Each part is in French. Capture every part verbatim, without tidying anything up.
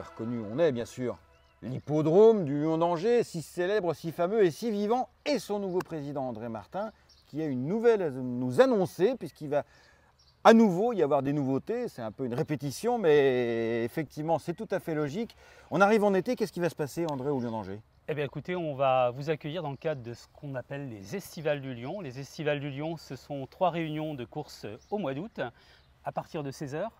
aurait reconnu où on est, bien sûr. L'hippodrome du Lion d'Angers, si célèbre, si fameux et si vivant, et son nouveau président André Martin, qui a une nouvelle à nous annoncer, puisqu'il va à nouveau y avoir des nouveautés. C'est un peu une répétition, mais effectivement, c'est tout à fait logique. On arrive en été, qu'est-ce qui va se passer, André, au Lion d'Angers? Eh bien écoutez, on va vous accueillir dans le cadre de ce qu'on appelle les Estivales du Lion. Les Estivales du Lion, ce sont trois réunions de courses au mois d'août, à partir de seize heures,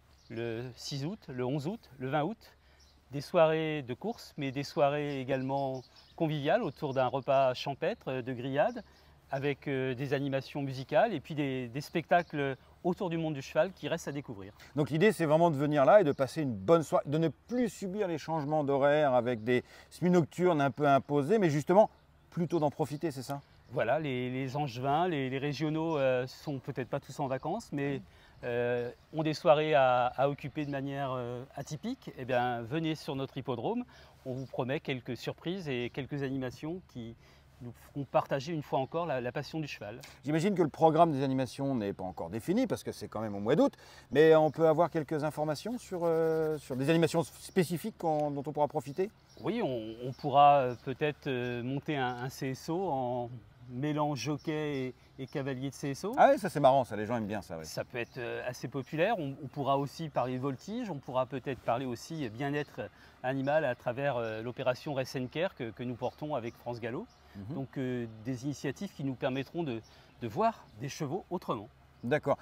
le six août, le onze août, le vingt août. Des soirées de course, mais des soirées également conviviales autour d'un repas champêtre de grillade, avec des animations musicales et puis des, des spectacles autour du monde du cheval qui restent à découvrir. Donc l'idée, c'est vraiment de venir là et de passer une bonne soirée, de ne plus subir les changements d'horaire avec des semis nocturnes un peu imposés, mais justement plutôt d'en profiter, c'est ça? Voilà, les, les Angevins, les, les régionaux euh, sont peut-être pas tous en vacances, mais euh, ont des soirées à, à occuper de manière euh, atypique. Eh bien, venez sur notre hippodrome, on vous promet quelques surprises et quelques animations qui nous feront partager une fois encore la, la passion du cheval. J'imagine que le programme des animations n'est pas encore défini parce que c'est quand même au mois d'août, mais on peut avoir quelques informations sur, euh, sur des animations spécifiques dont on pourra profiter? Oui, on, on pourra peut-être monter un, un C S O en mêlant jockey et, et cavalier de C S O. Ah oui, ça c'est marrant, ça, les gens aiment bien ça. Oui. Ça peut être assez populaire. On, on pourra aussi parler voltige, on pourra peut-être parler aussi bien-être animal à travers euh, l'opération Race and Care que, que nous portons avec France Gallo. Mm-hmm. Donc euh, des initiatives qui nous permettront de, de voir des chevaux autrement. D'accord.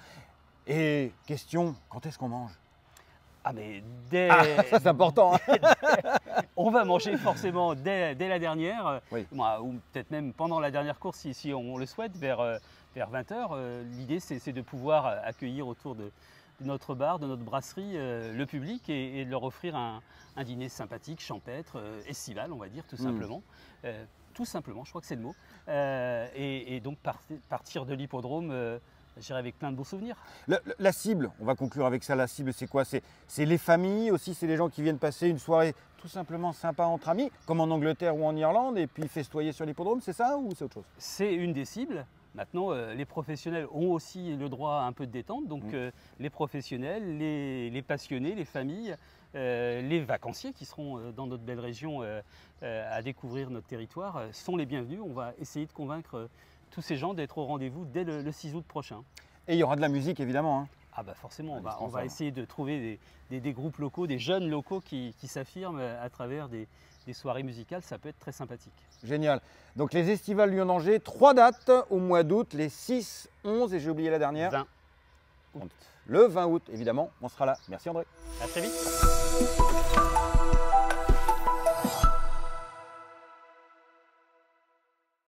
Et question, quand est-ce qu'on mange? Ah mais dès... Ah, c'est important. Hein. On va manger forcément dès, dès la dernière, oui. ou peut-être même pendant la dernière course si, si on le souhaite, vers, vers vingt heures. L'idée c'est de pouvoir accueillir autour de, de notre bar, de notre brasserie, le public et, et de leur offrir un, un dîner sympathique, champêtre, estival on va dire tout simplement. Mm. Euh, tout simplement, je crois que c'est le mot. Euh, et, et donc partir, partir de l'hippodrome, euh, j'irai avec plein de beaux souvenirs. Le, le, la cible, on va conclure avec ça, la cible c'est quoi? C'est les familles aussi, c'est les gens qui viennent passer une soirée tout simplement sympa entre amis, comme en Angleterre ou en Irlande, et puis festoyer sur l'hippodrome, c'est ça ou c'est autre chose? C'est une des cibles. Maintenant, euh, les professionnels ont aussi le droit à un peu de détente, donc mmh. euh, les professionnels, les, les passionnés, les familles, euh, les vacanciers qui seront euh, dans notre belle région euh, euh, à découvrir notre territoire euh, sont les bienvenus. On va essayer de convaincre euh, tous ces gens d'être au rendez-vous dès le, le six août prochain. Et il y aura de la musique évidemment. Hein. Ah bah forcément, on va, on va essayer de trouver des, des, des groupes locaux, des jeunes locaux qui, qui s'affirment à travers des, des soirées musicales, ça peut être très sympathique. Génial. Donc les Estivales Lion d'Angers, trois dates au mois d'août, les six, onze et j'ai oublié la dernière. vingt août. Le vingt août, évidemment, on sera là. Merci André. À très vite.